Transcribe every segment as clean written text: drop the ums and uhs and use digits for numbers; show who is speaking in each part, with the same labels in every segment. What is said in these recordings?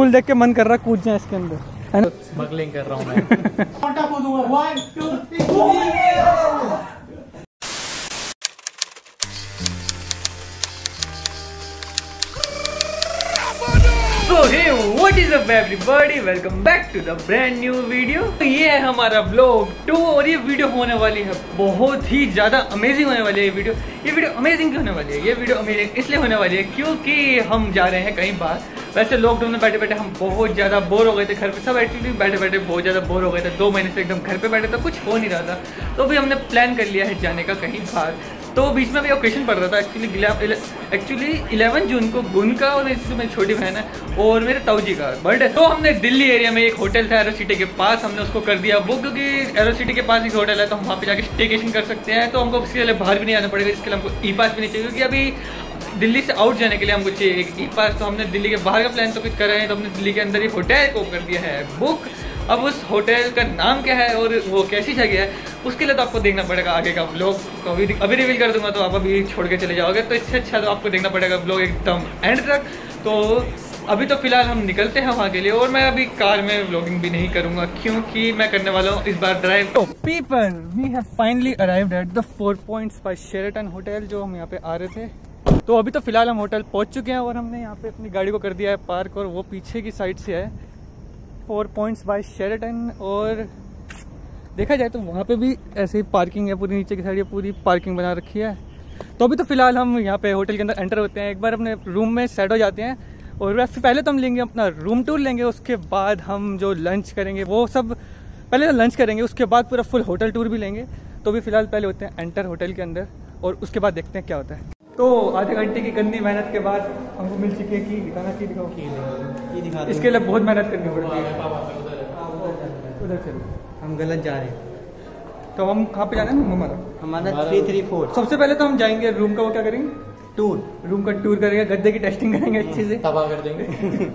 Speaker 1: Full देख के मन कर रहा है कूद जाए इसके अंदर, है ना?
Speaker 2: स्मगलिंग कर रहा हूँ मैं। So hey, what is up everybody? Welcome back to the brand new video. तो ये है हमारा vlog 2 और ये वीडियो होने वाली है बहुत ही ज़्यादा अमेजिंग होने वाली है। ये वीडियो अमेजिंग क्यों होने वाली है? ये वीडियो अमेजिंग इसलिए होने वाली है क्योंकि हम जा रहे हैं कहीं बाहर। वैसे लॉकडाउन में बैठे बैठे हम बहुत ज़्यादा बोर हो गए थे घर पे, सब एक्चुअली बैठे बैठे बहुत ज़्यादा बोर हो गए थे। 2 महीने से एकदम घर पे बैठे थे, कुछ हो नहीं रहा था। तो अभी हमने प्लान कर लिया है जाने का कहीं बाहर। तो बीच में भी ओकेशन पड़ रहा था एक्चुअली 11 जून को गुन का और मेरी छोटी बहन है और मेरे ताऊ जी का बर्थडे। तो हमने दिल्ली एरिया में एक होटल था एरो सिटी के पास, हमने उसको कर दिया बुक, क्योंकि एरो सिटी के पास एक होटल है तो हम वहाँ पे जाके स्टेकेशन कर सकते हैं। तो हमको इसके लिए बाहर भी नहीं आना पड़ेगा, इसके लिए हमको ई पास भी नहीं चाहिए, क्योंकि अभी दिल्ली से आउट जाने के लिए हमको चाहिए एक ई पास। तो हमने दिल्ली के बाहर का प्लान तो कुछ कर रहे हैं, तो हमने दिल्ली के अंदर ही होटल को कर दिया है बुक। अब उस होटल का नाम क्या है और वो कैसी जगह है उसके लिए तो आपको देखना पड़ेगा आगे का व्लॉग। तो अभी रिवील कर दूंगा तो आप अभी छोड़ के चले जाओगे, तो इससे अच्छा तो आपको देखना पड़ेगा व्लॉग एकदम एंड तक। तो अभी तो फिलहाल हम निकलते हैं वहाँ के लिए, और मैं अभी कार में व्लॉगिंग भी नहीं करूँगा क्योंकि मैं करने वाला हूँ इस बार ड्राइव। तो people, we have finally arrived at the 4 points by Sheraton hotel, जो हम यहाँ पे आ रहे थे। तो अभी तो फिलहाल हम होटल पहुँच चुके हैं और हमने यहाँ पे अपनी गाड़ी को कर दिया है पार्क, और वो पीछे की साइड से है 4 पॉइंट्स बाय शेरेटन। और देखा जाए तो वहाँ पे भी ऐसे ही पार्किंग है, पूरी नीचे की साइड पूरी पार्किंग बना रखी है। तो अभी तो फिलहाल हम यहाँ पे होटल के अंदर एंटर होते हैं, एक बार अपने रूम में सेट हो जाते हैं, और वैसे पहले तो हम लेंगे अपना रूम टूर लेंगे, उसके बाद हम जो लंच करेंगे वो सब पहले तो लंच करेंगे, उसके बाद पूरा फुल होटल टूर भी लेंगे। तो अभी फिलहाल पहले होते हैं एंटर होटल के अंदर, और उसके बाद देखते हैं क्या होता है। तो आधे घंटे की गंदी मेहनत के बाद हमको मिल चुकी है की दिखाना, की दिखाओ, की दिखा। इसके लिए बहुत मेहनत करनी पड़ती है। उधर चलो, हम गलत जा रहे हैं। तो हम कहाँ पे जाना है हमारा 334। सबसे पहले तो हम जाएंगे रूम का, वो क्या करेंगे, रूम का टूर करेंगे, गद्दे की टेस्टिंग करेंगे अच्छे से, तबाह कर देंगे।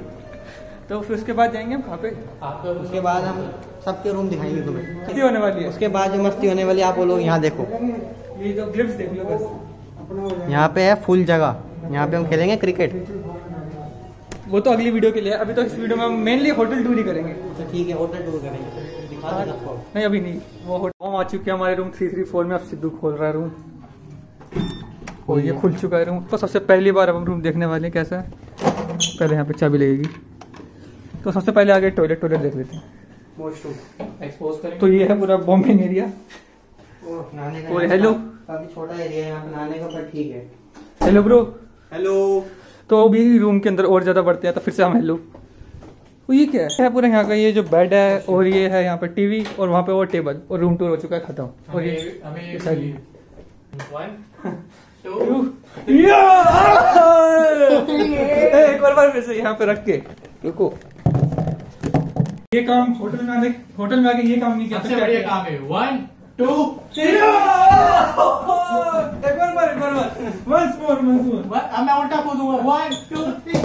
Speaker 2: तो फिर उसके बाद जाएंगे हम कहाँ पे,
Speaker 3: उसके बाद हम सबके रूम दिखाएंगे तुम्हें।
Speaker 1: मस्ती होने वाली है।
Speaker 3: उसके बाद जो मस्ती होने वाली है, आप वो लोग यहाँ देखो,
Speaker 1: ये जो ग्लिप्स देख लो बस।
Speaker 3: यहाँ पे है फुल जगह, यहाँ पे हम खेलेंगे क्रिकेट।
Speaker 1: वो तो अगली वीडियो के लिए, अभी तो इस वीडियो में हम मेनली होटल टूर ही करेंगे।
Speaker 3: तो ठीक है, होटल टूर करेंगे, दिखा देना आपको।
Speaker 1: नहीं अभी नहीं, वो होटल हम आ चुके हैं हमारे रूम 334 में। अब सिद्धू खोल रहा है रूम, और ये खुल चुका है रूम। तो सबसे पहली बार अब हम रूम देखने वाले हैं कैसा है। पहले यहाँ पे चाबी लगेगी, तो सबसे पहले आगे टॉयलेट देख लेते हैं। तो ये है पूरा बॉम्बिंग एरिया, और हेलो,
Speaker 3: काफी छोटा एरिया है यहाँ पे नहाने का, पर ठीक है।
Speaker 1: Hello bro.
Speaker 3: हेलो।
Speaker 1: तो अभी रूम के अंदर और ज्यादा बढ़ते हैं, तो फिर से हम हेलो। तो ये क्या है पूरा यहाँ का, ये जो बेड है, और ये है यहाँ पे टीवी, और वहाँ पे वो टेबल, और रूम टूर हो चुका है खत्म। और ये एक बार फिर से यहाँ पे रख के रुको। ये काम होटल में आके ये काम नहीं किया, सबसे बढ़िया काम है। 1 2 3 एक बार once more अब मैं उल्टा कूदूंगा। 1 2 3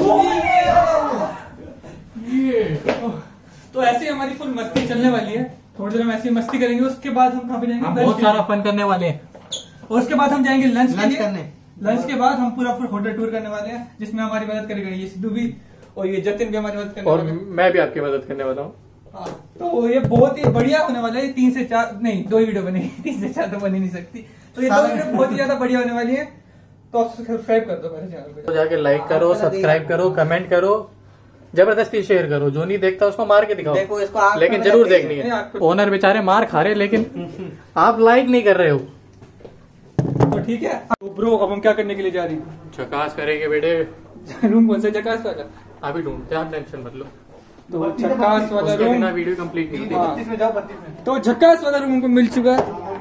Speaker 1: ये। तो ऐसे ही हमारी फुल मस्ती चलने वाली है, थोड़ी देर हम ऐसी मस्ती करेंगे, उसके बाद हम कहाँ पे जाएंगे,
Speaker 2: बहुत सारा फन करने वाले हैं,
Speaker 1: और उसके बाद हम जाएंगे लंच
Speaker 3: करने।
Speaker 1: लंच के बाद हम पूरा होटल टूर करने वाले हैं, जिसमें हमारी मदद करेगा ये सिद्धू भी, और ये जतिन भी हमारी मदद करने
Speaker 2: और
Speaker 1: वाला है।
Speaker 2: मैं भी आपकी मदद करने वाला हूँ।
Speaker 1: तो ये बहुत ही बढ़िया होने वाला है। 3 से 4 नहीं, 2 ही वीडियो बनेगी, 3 से 4 तो बन ही नहीं सकती। तो ये 2 वीडियो बहुत ही ज्यादा बढ़िया होने वाली है। तो आप सब्सक्राइब कर दो मेरे चैनल पे,
Speaker 2: तो जाके लाइक करो, सब्सक्राइब करो, कमेंट करो, जबरदस्ती शेयर करो। जो नहीं देखता उसको मार के दिखाओ,
Speaker 3: देखो इसको,
Speaker 2: लेकिन जरूर देखनी है। ओनर बेचारे मार खा रहे, लेकिन आप लाइक नहीं कर रहे हो।
Speaker 1: तो ठीक है। तो ब्रो अब हम क्या करने के लिए जा रही हैं?
Speaker 2: झकास करेंगे बेटे।
Speaker 1: रूम कौन सा झकास वाला?
Speaker 2: अभी ढूंढते हैं, टेंशन मत लो।
Speaker 1: तो झकास वाला रूम,
Speaker 2: बिना वीडियो कंप्लीट नहीं होती।
Speaker 1: 32 में जाओ, 32 में। तो झकास वाला रूम हमको मिल चुका है।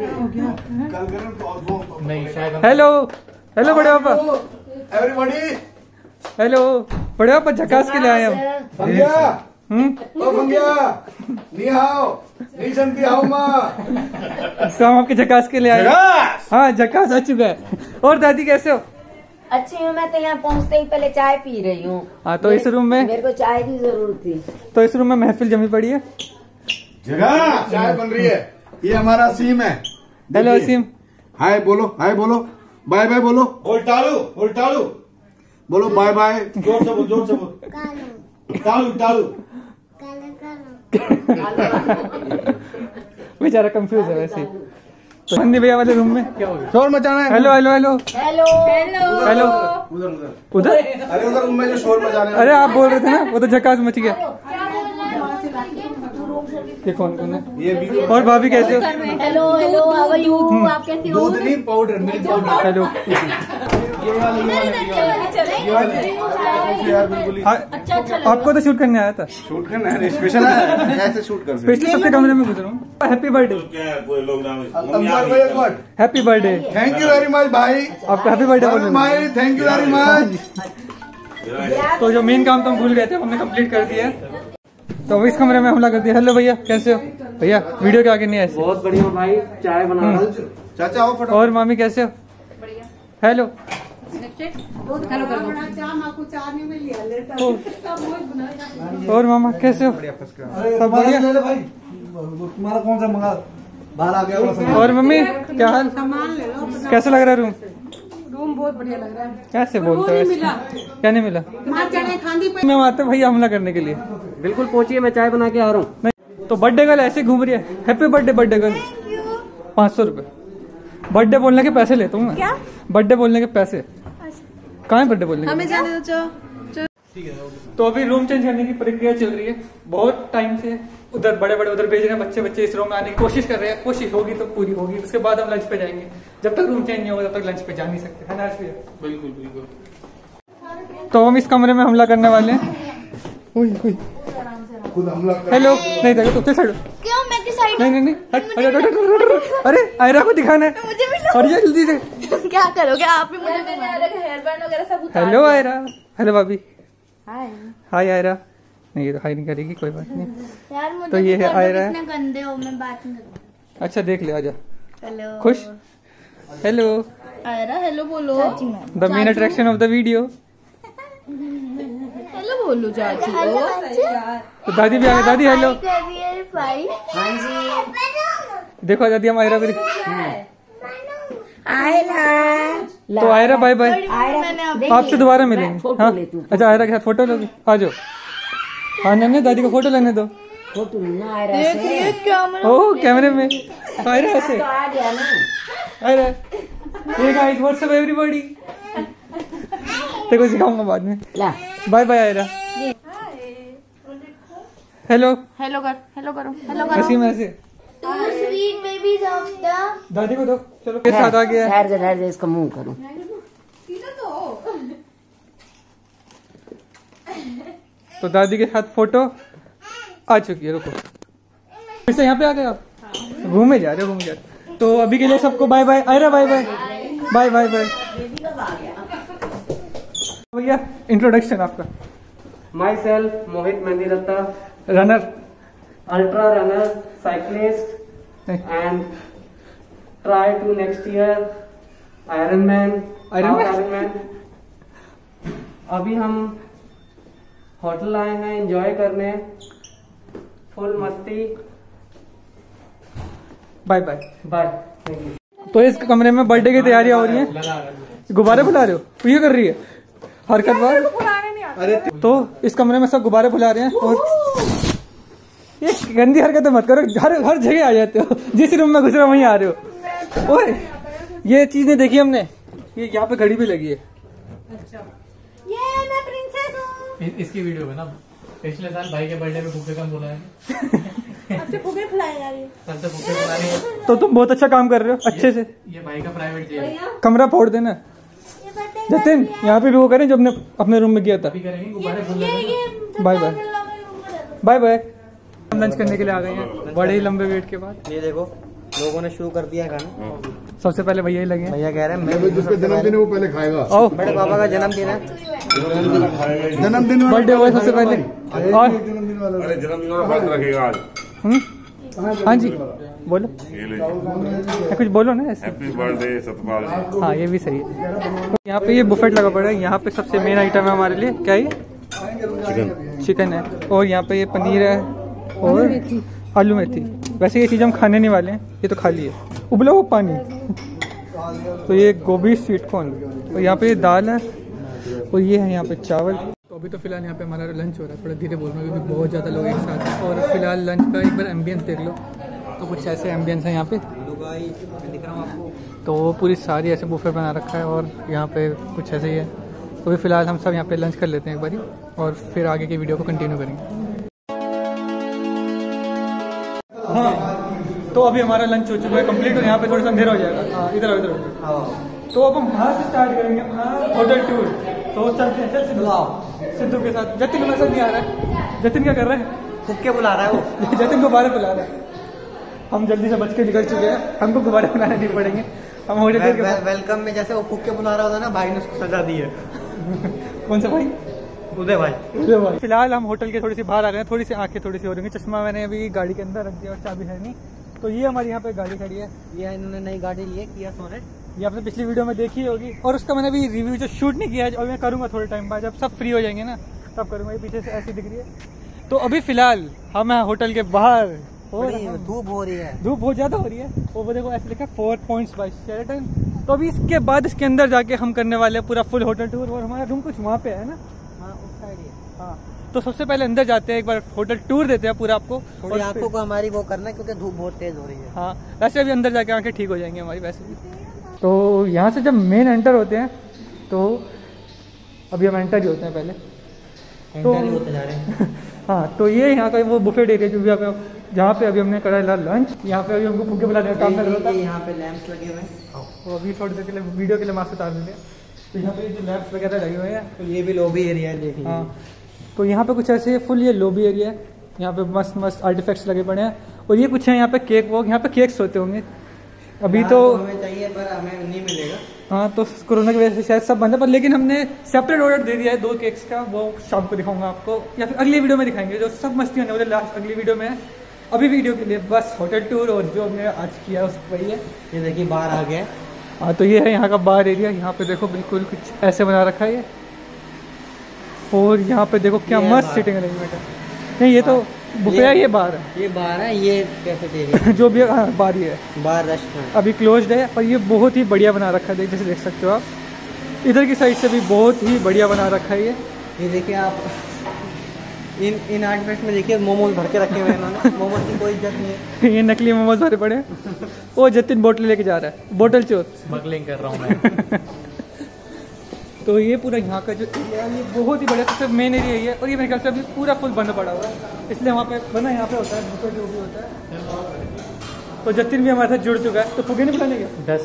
Speaker 2: नहीं शायद।
Speaker 1: हेलो हेलो बड़े पापा,
Speaker 4: एवरीबॉडी।
Speaker 1: हेलो बड़े पापा, झकास के लिए आए हम। तो हम आपके झकास के लिए आए। हाँ झकास आ चुका है। और दादी कैसे हो?
Speaker 5: अच्छी हूँ मैं, तो यहाँ पहुँचते ही पहले चाय पी रही हूँ।
Speaker 1: हाँ तो इस रूम में
Speaker 5: मेरे को चाय की जरूरत थी,
Speaker 1: तो इस रूम में महफिल जमी पड़ी है।
Speaker 4: जगह चाय बन रही है। ये हमारा सीम है।
Speaker 1: हेलो सीम।
Speaker 4: हाय बोलो, बाय बाय बोलो। उल्टालू बोलो, बाय बाय। जोर से बोल,
Speaker 1: बेचारा कंफ्यूज है वैसे। तो हिंदी भैया वाले रूम में क्या हो गया?
Speaker 4: शोर मचाना है।
Speaker 1: Hello hello hello
Speaker 5: hello hello
Speaker 1: hello उधर
Speaker 4: अरे उधर रूम में जो शोर मचाना है।
Speaker 1: अरे आप बोल रहे थे ना, वो तो झकास मच गया। ये कौन कौन है?
Speaker 4: ये भी
Speaker 1: और भाभी कैसे हो?
Speaker 5: Hello hello how are you? आप कैसे हो?
Speaker 4: दूध नहीं पाउडर, मिल्क पाउडर।
Speaker 1: हेलो
Speaker 4: यार बिल्कुल ही
Speaker 5: अच्छा
Speaker 1: आपको तो शूट करने आया था।
Speaker 4: शूट करना है, स्पेशल है, ऐसे शूट कर सकते
Speaker 1: स्पेशली सबके कमरे में गुजरा हूँ। Happy birthday happy birthday.
Speaker 4: Thank you very much भाई,
Speaker 1: आपको हैप्पी बर्थडे बोलना
Speaker 4: भाई थैंक यू वेरी मच।
Speaker 1: तो जो मेन काम तो हम भूल गए थे, हमने कंप्लीट कर दिया। तो अब इस कमरे में हमला कर दिया। हेलो भैया कैसे हो? भैया वीडियो के आगे नहीं ऐसे।
Speaker 3: बहुत बढ़िया भाई, चाय बना रहा हूं।
Speaker 4: चाचा आओ फटाफट।
Speaker 1: और मामी कैसे हो? हेलो और मामा कैसे हो? सब बढ़िया।
Speaker 4: भाई तुम्हारा कौन सा मंगा बाहर आ गया?
Speaker 1: और मम्मी क्या हाल? कैसा लग रहा है रूम?
Speaker 6: रूम बहुत बढ़िया लग रहा है।
Speaker 1: कैसे बोलते हो ऐसे? क्या नहीं मिला?
Speaker 6: माँ चने खांदी पे
Speaker 1: मैं आते भैया हमला करने के लिए।
Speaker 3: बिल्कुल पहुंचिए, मैं चाय बना के आ रहा हूँ।
Speaker 1: नहीं तो बर्थडे गर्ल ऐसे घूम रही है। Happy birthday birthday girl. 500 रुपए बर्थडे बोलने के पैसे लेता हूँ मैं।
Speaker 6: क्या?
Speaker 1: बर्थडे बोलने के पैसे कहाँ है? बर्थडे बोलने
Speaker 6: हमें
Speaker 1: के?
Speaker 6: जाने दो।
Speaker 1: तो अभी रूम चेंज करने की प्रक्रिया चल रही है। बहुत टाइम से उधर बड़े बड़े उधर भेज रहे हैं बच्चे इस रूम में आने की कोशिश कर रहे हैं। कोशिश होगी तो पूरी होगी, उसके बाद हम लंच पे जाएंगे। जब तक रूम चेंज नहीं होगा तब तक लंच पे जा नहीं सकते, है ना अर्श भैया?
Speaker 2: बिल्कुल बिल्कुल।
Speaker 1: तो हम इस कमरे में हमला करने वाले हैं।
Speaker 4: खुद हमला कर।
Speaker 1: हेलो नहीं देखो तो साइड।
Speaker 5: क्यों मैं किस साइड?
Speaker 1: नहीं हट। अरे आयरा को दिखाना है।
Speaker 5: मुझे भी
Speaker 1: और ये जल्दी से।
Speaker 5: क्या करोगे आप भी? मुझे हेयर बैंड वगैरह सब उतार
Speaker 1: हेलो आयरा। हेलो भाभी।
Speaker 5: हाय
Speaker 1: हाय आयरा। नहीं ये तो हाई नहीं करेगी, कोई बात नहीं।
Speaker 5: यार मुझे
Speaker 1: तो ये है आयरा है।
Speaker 5: कितने गंदे हो, मैं बात नहीं करूंगी।
Speaker 1: अच्छा देख ले, आजा।
Speaker 5: हेलो
Speaker 1: खुश? हेलो
Speaker 6: आयरा हेलो बोलो।
Speaker 1: The main attraction of the video.
Speaker 6: Hello बोलो चाची को।
Speaker 1: तो दादी भी आ गई। दादी हेलो।
Speaker 5: भाई
Speaker 3: हाँ जी,
Speaker 1: देखो दादी हम आयरा भी।
Speaker 5: आयरा
Speaker 1: तो आयरा बाय बाय,
Speaker 5: मैंने
Speaker 1: आपसे दोबारा मिलेंगे। हाँ अच्छा आयरा के साथ फोटो लोगे? आ जाओ। हाँ नन्हे दादी को फोटो लेने दो। ओह कैमरे में आयरा ऐसे। आयरा ये गाइस व्हाट्सअप एवरीबॉडी। देखो सिखाऊंगा बाद में। Bye bye Ayra. Hello
Speaker 6: hello करो।
Speaker 1: ऐसी में ऐसे।
Speaker 5: स्वीट बेबीज ऑफ द
Speaker 1: दादी को दो। चलो के साथ आ गया।
Speaker 3: ठहर जा इसका मुंह करूँ।
Speaker 1: तो दादी के साथ फोटो आ चुकी है। रुको फिर से यहाँ पे आ गए आप? घूमे जा रहे। तो अभी के लिए सबको bye bye. Ayra bye bye bye bye bye. भैया इंट्रोडक्शन आपका।
Speaker 3: Myself Mohit Mehndi Datta,
Speaker 1: runner
Speaker 3: ultra runner, cyclist and try to next year iron man. अभी हम होटल आए हैं एंजॉय करने, फुल मस्ती। Bye bye bye. Thank you.
Speaker 1: तो इस कमरे में बर्थडे की तैयारियां हो रही हैं। गुब्बारे फुला रहे हो? ये कर रही है हरकत बार।
Speaker 4: अरे
Speaker 1: तो इस कमरे में सब गुब्बारे फुला रहे हैं। और ये गंदी हरकतें मत करो, हर जगह आ जाते हो। जिस रूम में घुस रहे हो वहीं आ रहे हो। और ये चीज नहीं देखी हमने, ये यहाँ पे घड़ी भी लगी है।
Speaker 5: ये मैं प्रिंसेस हूँ।
Speaker 2: इसकी वीडियो में ना पिछले साल भाई के बर्थडे में फूके कम बोला है।
Speaker 5: आपसे फूके फुलाए जा रही है।
Speaker 2: सबसे फूके बुला रही है।
Speaker 1: तो तुम बहुत अच्छा काम कर रहे हो अच्छे से।
Speaker 2: ये भाई का प्राइवेट जेल है।
Speaker 1: कमरा फोड़ देना। जतिन यहाँ पे भी वो करें जो अपने रूम में गया था।
Speaker 2: अभी करेंगे गुब्बारे फूल देंगे।
Speaker 1: Bye bye bye bye. हम लंच करने के लिए आ गए हैं बड़े ही लंबे वेट के बाद।
Speaker 3: ये देखो लोगों ने शुरू कर दिया खाना।
Speaker 1: सबसे पहले भैया ही लगे हैं।
Speaker 3: भैया कह रहे हैं
Speaker 4: जिसका जन्मदिन है वो पहले खाएगा।
Speaker 1: आओ
Speaker 3: बड़े पापा का जन्मदिन है।
Speaker 4: जन्मदिन
Speaker 1: बर्थडे हुआ सबसे पहले। और
Speaker 4: जन्मदिन वाला
Speaker 7: अरे जन्मदिन वाला बात रखेगा आज।
Speaker 1: हाँ जी बोलो
Speaker 7: ये ले
Speaker 1: कुछ बोलो ना ऐसे।
Speaker 7: Happy birthday Satpal ji.
Speaker 1: हाँ ये भी सही है। तो यहाँ पे ये बुफेट लगा पड़ा है। यहाँ पे सबसे मेन आइटम है हमारे लिए क्या है? चिकन है। और यहाँ पे ये पनीर है और आलू मेथी। वैसे ये चीज़ हम खाने नहीं वाले हैं, ये तो खाली है उबला हुआ पानी। तो ये गोभी स्वीट कॉर्न और यहाँ पे ये दाल है और ये है यहाँ पे चावल। तो अभी तो फिलहाल यहाँ पे हमारा लंच हो रहा है, थोड़ा धीरे बोल रहा हूँ क्योंकि बहुत ज़्यादा लोग एक साथ हैं। और फिलहाल लंच का एक बार एम्बियंस देख लो, तो कुछ ऐसे एम्बियंस है यहाँ पे।
Speaker 3: दिख रहा हूँ आपको।
Speaker 1: तो पूरी सारी ऐसे बुफे बना रखा है और यहाँ पे कुछ ऐसे ही है। तो अभी फिलहाल हम सब यहाँ पे लंच कर लेते हैं एक बारी और फिर आगे की वीडियो को कंटिन्यू करेंगे। हाँ, तो अभी हमारा लंच हो चुका है कंप्लीट और यहाँ पे थोड़ा सा अंधेरा हो जाएगा। हाँ, इधर इधर। तो अब हम वहाँ से स्टार्ट करेंगे अपना होटल टूर। तो चलते हैं, चल सिद्धू के साथ। जतिन मेरे साथ नहीं आ रहा है। जतिन क्या कर रहा है?
Speaker 3: फुक्के बुला रहा है वो।
Speaker 1: जतिन दोबारा बुला रहा है। हम जल्दी से बच के निकल चुके हैं, हमको दोबारा बुलाने नहीं पड़ेंगे। हम होटल
Speaker 3: वेलकम में जैसे वो फुक्के बुला रहा होता ना, भाई ने उसको सजा दी है।
Speaker 1: कौन सा भाई?
Speaker 3: उदय भाई।
Speaker 1: फिलहाल हम होटल के थोड़ी सी बाहर आ गए हैं, थोड़ी सी आंखें थोड़ी सी हो रही हैं। चश्मा मैंने अभी गाड़ी के अंदर रख दिया और चाबी है नहीं। तो ये हमारी यहाँ पे गाड़ी खड़ी है।
Speaker 3: ये इन्होंने नई गाड़ी ली है, किया सोनेट।
Speaker 1: ये आपने पिछली वीडियो में देखी होगी और उसका मैंने अभी रिव्यू जो शूट नहीं किया है और मैं करूँगा थोड़े टाइम बाद, जब सब फ्री हो जाएंगे ना तब करूँगा। ये पीछे से ऐसी दिख रही है। तो अभी फिलहाल हम हैं होटल के बाहर।
Speaker 3: धूप हो रही है,
Speaker 1: धूप बहुत ज्यादा हो रही है। वो देखो ऐसे लिखा है 4 पॉइंट्स बाय शेरेटन। तो अभी इसके बाद इसके अंदर जाके हम करने वाले हैं पूरा फुल होटल टूर। और हमारा रूम कुछ वहाँ पे है ना।
Speaker 3: हाँ उस साइड ही है।
Speaker 1: हाँ, तो सबसे पहले अंदर जाते हैं, एक बार होटल टूर देते हैं पूरा आपको।
Speaker 3: थोड़ी आंखों को हमारी वो करना है क्योंकि धूप बहुत तेज हो रही है।
Speaker 1: हाँ, वैसे अभी अंदर जाके आंखें ठीक हो जाएंगी हमारी वैसे भी। तो यहाँ से जब मेन एंटर होते हैं तो अभी हम एंटर ही होते हैं पहले तो
Speaker 3: होते जा रहे हैं।
Speaker 1: हाँ, तो ये यहाँ का वो बुफेट एरिया जो भी यहाँ पे, जहाँ पे अभी हमने करा है लंच। यहाँ पे अभी हमको फुग्गे बुलाने का काम कर रहा था।
Speaker 3: यहाँ पे लैंप्स लगे हुए हैं,
Speaker 1: वो अभी थोड़ी देर के लिए वीडियो के लिए मास्क उतार देते हैं। तो यहाँ पे जो लैंप्स वगैरह लगे हुए हैं,
Speaker 3: तो ये भी लॉबी एरिया है, देखिए।
Speaker 1: हाँ, तो यहाँ पे कुछ ऐसे फुल ये लॉबी एरिया है। यहाँ पे मस्त मस्त आर्टिफैक्ट्स लगे पड़े हैं और ये कुछ है यहाँ पे केक वॉक। यहाँ पे केक्स होते होंगे अभी तो
Speaker 3: हमें चाहिए पर हमें नहीं मिलेगा।
Speaker 1: हाँ, तो कोरोना की वजह से शायद सब बंद है, पर लेकिन हमने सेपरेट ऑर्डर दे दिया है 2 केक्स का। वो शाम को दिखाऊंगा आपको या फिर अगली वीडियो में दिखाएंगे। जो सब मस्ती होने वाले लास्ट अगली वीडियो में है। अभी वीडियो के लिए बस होटल टूर और जो हमने आज किया उस वही है।
Speaker 3: ये देखिए बाहर आ गया।
Speaker 1: हाँ, तो ये है यहाँ का बार एरिया। यहाँ पे देखो बिल्कुल कुछ ऐसे बना रखा है ये। और यहाँ पे देखो क्या मस्त सिटिंग अरेंजमेंट है। नहीं, ये तो बुफे है, ये बार है।
Speaker 3: ये बार है, ये कैफेटेरिया
Speaker 1: जो भी हाँ, बार ही है।
Speaker 3: बार रेस्टोरेंट
Speaker 1: अभी क्लोज्ड है, पर ये बहुत ही बढ़िया बना रखा है। जैसे देख सकते हो आप, इधर की साइड से भी बहुत ही बढ़िया बना रखा है
Speaker 3: ये देखिए आप। इन आर्टिफैक्ट्स में देखिए मोमोज भर के रखे हुए हैं इन्होंने। मोमोज की कोई इज्जत नहीं है।
Speaker 1: ये नकली मोमोज भरे पड़े हैं। वो जतिन बोतल लेके जा रहा है, बोतल चोर
Speaker 3: स्मगलिंग कर रहा हूँ मैं।
Speaker 1: तो ये पूरा यहाँ का जो एरिया है ये बहुत ही बढ़िया सबसे मेन एरिया है। और ये मेरे ख्याल से अभी पूरा फुल बंद पड़ा हुआ है, इसलिए वहाँ पे बना यहाँ पे होता है बुफे जो भी होता है। तो जतिन भी हमारे साथ जुड़ चुका है। तो फुगे नहीं बुलाने गया?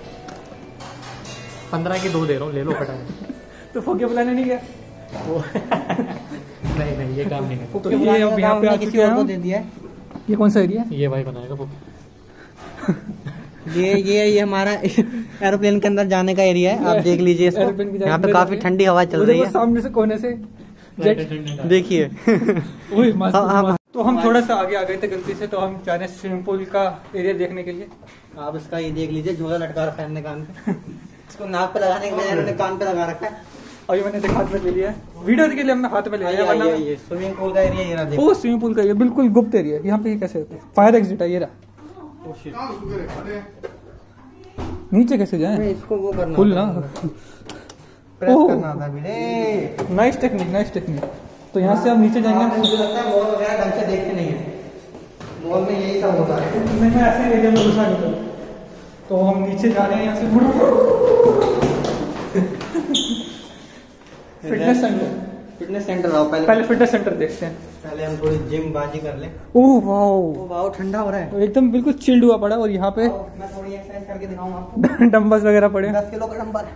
Speaker 3: 10-15 की 2 दे रहा हूँ, ले लो फटाफट।
Speaker 1: तो फुगे बुलाने नहीं गया?
Speaker 3: नहीं, ये काम नहीं है।
Speaker 1: तो ये अब यहाँ पे आ चुके हैं हम।
Speaker 3: दे दिया।
Speaker 1: ये कौन सा एरिया है?
Speaker 3: ये भाई बनाएगा। ये हमारा एरोप्लेन के अंदर जाने का एरिया है। आप देख लीजिए इसको। यहाँ पे काफी ठंडी हवा चल रही है।
Speaker 1: सामने से कोने से
Speaker 3: देखिए।
Speaker 1: तो हम थोड़ा सा आगे आ गए थे गलती से, तो हम जा रहे हैं स्विमिंग पूल का एरिया देखने के लिए।
Speaker 3: आप इसका ये देख लीजिए, झोला लटका रखा है हमने कान पे। इसको नाक पे लगाने के बजाय इन्होंने कान पे लगा रखा है।
Speaker 1: अभी मैंने हाथ में ले लिया है, वीडियो के लिए हमने हाथ में ले लिया है।
Speaker 3: ये स्विमिंग पूल का एरिया, ये रहा देखो।
Speaker 1: वो स्विमिंग पूल का एरिया बिल्कुल गुप्त एरिया है। यहाँ पे कैसे होता है? फायर एग्जिट है ये रहा। नीचे कैसे जाए?
Speaker 3: इसको वो करना
Speaker 1: फुल ना
Speaker 3: प्रेस करना था बेटे।
Speaker 1: Nice technique, nice technique. तो यहाँ से हम नीचे जाएंगे।
Speaker 3: मुझे लगता है मॉल वगैरह ढंग से देखते नहीं है। मॉल में यही सब होता है।
Speaker 1: मैं ऐसे एरिया में घुसा नहीं था। तो हम नीचे जा रहे हैं यहाँ से। फिटनेस सेंटर,
Speaker 3: फिटनेस सेंटर आओ
Speaker 1: पहले फिटनेस सेंटर देखते हैं।
Speaker 3: पहले हम थोड़ी जिम बाजी कर ले।
Speaker 1: ओह वाओ,
Speaker 3: वाओ ठंडा हो रहा है
Speaker 1: एकदम बिल्कुल चिल्ड हुआ पड़ा। और यहाँ पे
Speaker 3: मैं थोड़ी एक्सरसाइज करके दिखाऊंगा आपको।
Speaker 1: डंबल्स वगैरह पड़े।
Speaker 3: 10 किलो का डंबल।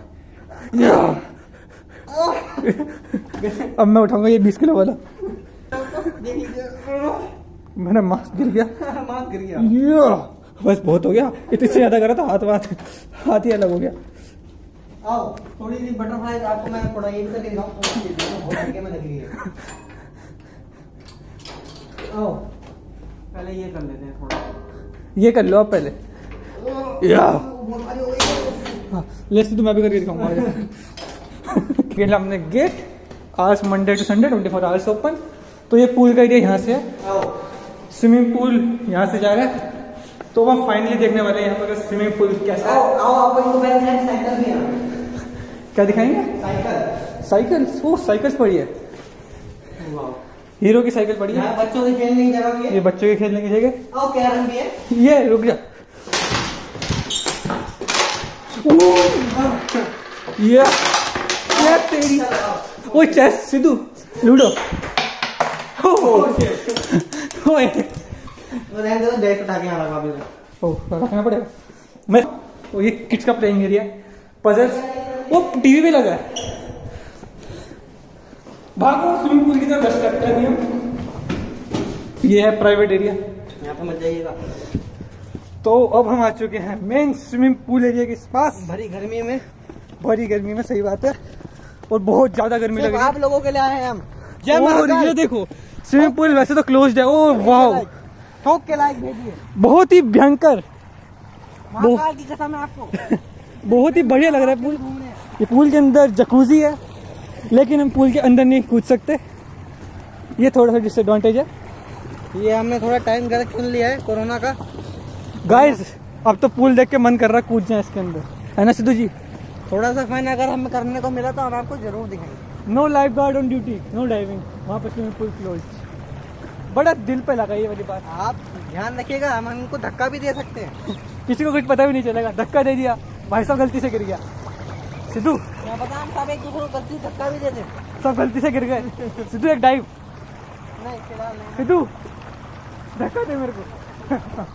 Speaker 1: अब मैं उठाऊंगा ये 20 किलो वाला। मेरा मास्क गिर गया।
Speaker 3: मास्क गिर गया।
Speaker 1: बस बहुत हो गया। इतने से ज्यादा करा तो हाथ ही अलग हो गया।
Speaker 3: आओ थोड़ी सी बटरफ्लाई आपको मैं थोड़ा ये भी करके दिखाऊं। बहुत हल्के में लग रही है। आओ पहले ये कर लेते हैं थोड़ा।
Speaker 1: ये कर लो आप पहले। ले तो मैं भी करके दिखाऊंगा। हमने गेट आज Monday to Sunday 24 hours open. तो ये पूल का एरिया यहाँ से है। स्विमिंग पूल यहाँ से जा रहा है। तो हम फाइनली देखने वाले हैं यहाँ पर स्विमिंग पूल कैसा है।
Speaker 3: आओ आपको साइकिल भी है।
Speaker 1: क्या दिखाएंगे?
Speaker 3: साइकिल।
Speaker 1: साइकिल? वो साइकिल्स पड़ी है। हीरो की साइकिल पड़ी है।
Speaker 3: यहाँ बच्चों के खेलने की जगह भी है।
Speaker 1: ये बच्चों के खेलने की जगह।
Speaker 3: और कैरम भी है।
Speaker 1: ये रुक जा। ये तेरी वो चेस सिद्धू लूडो। ओए
Speaker 3: वो रहने दो, बैग उठा के यहाँ लगा भी।
Speaker 1: ओ रखना पड़ेगा। मैं वो ये किड्स का प्लेइंग एरिया, पजल्स, वो टीवी भी लगा है। भागो स्विमिंग पूल की तरफ रश करते हैं हम। ये है प्राइवेट एरिया,
Speaker 3: यहाँ पे मत जाइएगा।
Speaker 1: तो अब हम आ चुके हैं मेन स्विमिंग पूल एरिया के पास।
Speaker 3: भरी गर्मी में,
Speaker 1: भरी गर्मी में, सही बात है, और बहुत ज्यादा गर्मी लग रही है।
Speaker 3: आप लोगों के लिए आए हैं हम।
Speaker 1: और ये देखो स्विमिंग पूल वैसे तो क्लोज्ड है। ओ वाह,
Speaker 3: ठोक के लायक भेजिए।
Speaker 1: बहुत ही भयंकर,
Speaker 3: महाकाल की कसम है आपको।
Speaker 1: बहुत ही बढ़िया लग रहा है पूल। ये पूल के अंदर जकूजी है, लेकिन हम पूल के अंदर नहीं कूद सकते, ये थोड़ा सा डिसएडवांटेज है।
Speaker 3: ये हमने थोड़ा टाइम गलत चुन लिया है कोरोना का।
Speaker 1: गाइस अब तो पूल देख के मन कर रहा है कूद जाए इसके अंदर, है ना सिद्धू जी?
Speaker 3: थोड़ा सा फाइन अगर हमें करने को मिला तो हम आपको जरूर दिखाएंगे।
Speaker 1: No lifeguard on duty, no diving, वहाँ पर स्विमिंग पूल क्लोज। बड़ा दिल पे लगा ये वाली बात।
Speaker 3: आप ध्यान रखिएगा, हम उनको धक्का भी दे सकते हैं।
Speaker 1: किसी को कुछ पता भी नहीं चलेगा, धक्का दे दिया, भाई साहब गलती से गिर गया। सिद्धू
Speaker 3: क्या पता हम सब एक दूसरे को गलती से धक्का भी दे दें।
Speaker 1: सब गलती से गिर गए। सिद्धू एक डाइव,
Speaker 3: नहीं फिलहाल नहीं।
Speaker 1: सिद्धू धक्का दे मेरे को।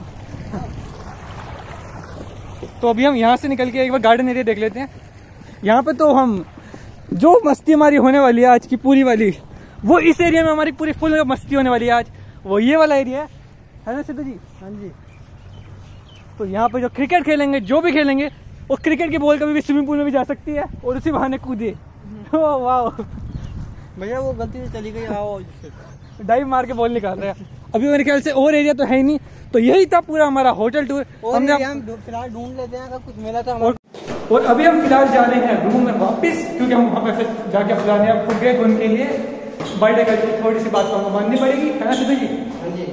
Speaker 1: तो अभी हम यहाँ से निकल के एक बार गार्डन एरिया देख लेते हैं। यहाँ पे तो हम जो मस्ती हमारी होने वाली है आज की पूरी वाली, वो इस एरिया में हमारी पूरी फुल मस्ती होने वाली है आज। वो ये वाला एरिया है ना सिद्धू जी?
Speaker 3: हाँ जी।
Speaker 1: तो यहाँ पे जो क्रिकेट खेलेंगे, जो भी खेलेंगे, वो क्रिकेट की बॉल कभी भी स्विमिंग पूल में भी जा सकती है और उसी बहाने कूदे। ओह वाह,
Speaker 3: भैया वो गलती से चली गई। आओ
Speaker 1: डाइव मार के बॉल निकाल रहे हैं। अभी मेरे ख्याल से और एरिया तो है ही नहीं। तो यही था पूरा हमारा होटल टूर।
Speaker 3: हम फिलहाल ढूंढ लेते हैं, अगर कुछ मिला तो
Speaker 1: और अभी हम फिलहाल जा रहे हैं रूम में वापस, क्योंकि हम वहाँ पे जाके पुराने आप खुद गए उनके लिए बर्थडे करके थोड़ी सी बात हमको माननी पड़ेगी, है ना सिद्धू जी?
Speaker 3: हाँ जी।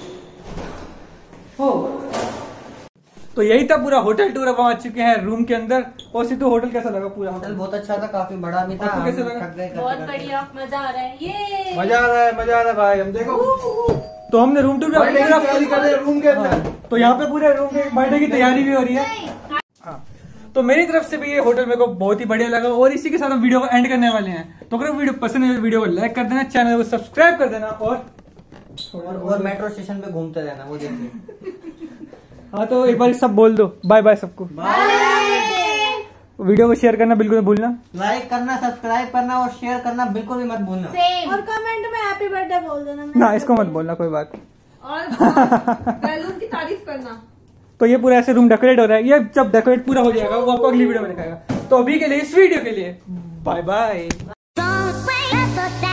Speaker 1: हो तो यही था पूरा होटल टूर। अब हम आ चुके हैं रूम के अंदर। और सिद्धू होटल कैसा लगा? पूरा
Speaker 3: होटल बहुत अच्छा था, काफी बड़ा भी था।
Speaker 1: आपको कैसा लगा?
Speaker 3: थक गए
Speaker 6: बहुत बढ़िया, मजा आ रहा है। ये
Speaker 3: मजा आ रहा है, मजा आ रहा है भाई। हम देखो
Speaker 1: तो हमने रूम टूर
Speaker 3: तैयारी कर रहे हैं रूम के अंदर।
Speaker 1: तो यहाँ पे पूरे रूम के बर्थडे की तैयारी भी हो रही है। हाँ, तो मेरी तरफ से भी ये होटल मेरे को बहुत ही बढ़िया लगा। और इसी के साथ हम वीडियो को एंड करने वाले हैं। तो अगर वीडियो पसंद है, वीडियो को लाइक कर देना, चैनल को सब्सक्राइब कर देना, और
Speaker 3: मेट्रो स्टेशन पे घूमते रहना, वो देखिए।
Speaker 1: हाँ तो एक बार सब बोल दो, बाय बाय सबको। वीडियो को शेयर करना बिल्कुल मत भूलना,
Speaker 3: लाइक करना, सब्सक्राइब करना और शेयर करना बिल्कुल भी मत भूलना।
Speaker 6: और कमेंट में हैप्पी बर्थडे बोल देना।
Speaker 1: ना इसको मत बोलना, कोई बात।
Speaker 6: और बैलून की तारीफ करना।
Speaker 1: तो ये पूरा ऐसे रूम डेकोरेट हो रहा है। ये जब डेकोरेट पूरा हो जाएगा वो आपको अगली वीडियो में दिखाएगा। तो अभी के लिए, इस वीडियो के लिए बाय बाय।